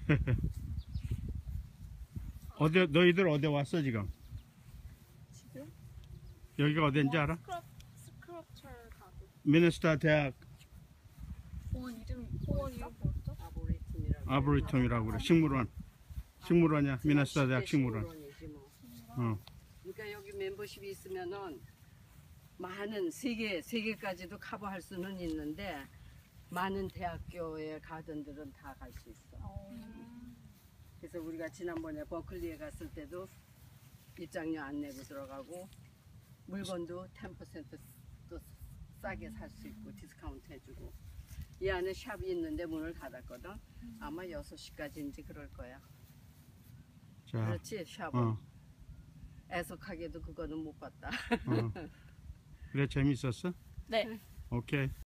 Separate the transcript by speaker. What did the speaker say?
Speaker 1: 너희들 어디 왔어 지금?
Speaker 2: 지금?
Speaker 1: 여기가 어딘지 알아?
Speaker 2: 스크럽처 가고.
Speaker 1: 미네소타 대학
Speaker 2: 공원 이름 뭐였죠?
Speaker 1: 아보리텀이라고 그래. 식물원이야. 미네소타 대학 식물원.
Speaker 3: 뭐.
Speaker 1: 어.
Speaker 3: 그러니까 여기 멤버십이 있으면은 많은 세 개까지도 커버할 수는 있는데 많은 대학교의 가든들은 다 갈 수 있어. 그래서 우리가 지난번에 버클리에 갔을 때도 입장료 안 내고 들어가고 물건도 10% 또 싸게 살 수 있고 디스카운트 해주고 이 안에 샵이 있는데 문을 닫았거든. 아마 6시까지인지 그럴 거야.
Speaker 1: 자,
Speaker 3: 그렇지 샵은. 애석하게도 그거는 못 봤다.
Speaker 1: 그래 재밌었어?
Speaker 2: 네.
Speaker 1: 오케이.